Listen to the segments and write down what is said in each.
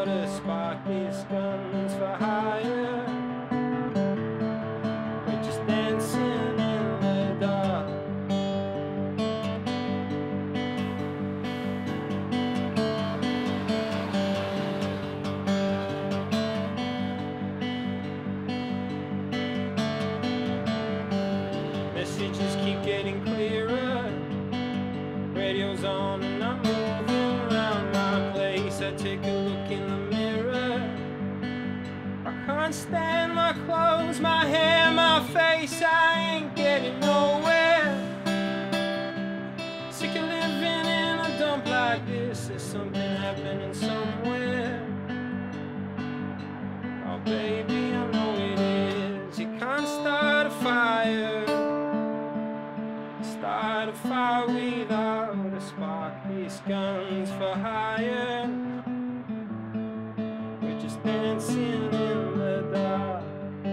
to spark these guns for hire. We're just dancing in the dark. Messages keep getting clearer. Radio's on and I'm moving around my place. I take a look in the mirror. I can't stand my clothes, my hair, my face. I ain't getting nowhere. Sick of living in a dump like this. There's something happening somewhere. Oh baby, I know it is. You can't start a fire. Start a fire without a spark. These guns for hire. We're just dancing in the dark.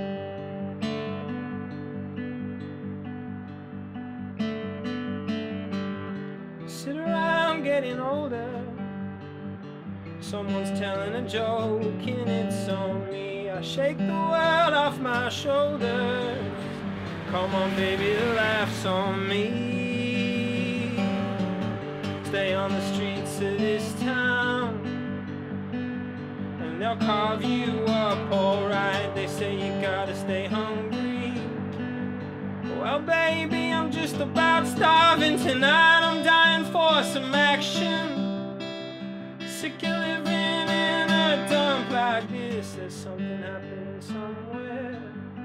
Sit around getting older. Someone's telling a joke and it's on me. I shake the world off my shoulders. Come on baby, the laugh's on me. Stay on the streets of this town and they'll carve you up alright. They say you gotta stay hungry. Well baby, I'm just about starving tonight. I'm dying for some action. Sick of living in a dump like this. There's something happening somewhere.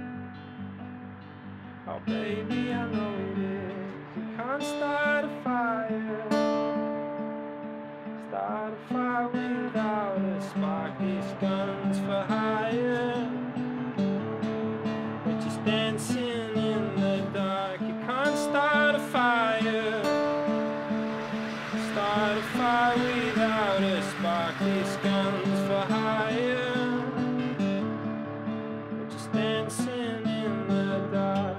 Oh baby, I know it is. You can't start a fire. Start a fire without a spark. These guns for hire. We're just dancing in the dark. You can't start a fire. Start a fire without a spark. These guns for hire. We're just dancing in the dark.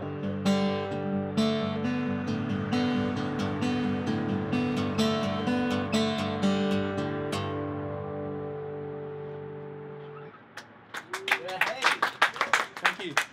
Thank you.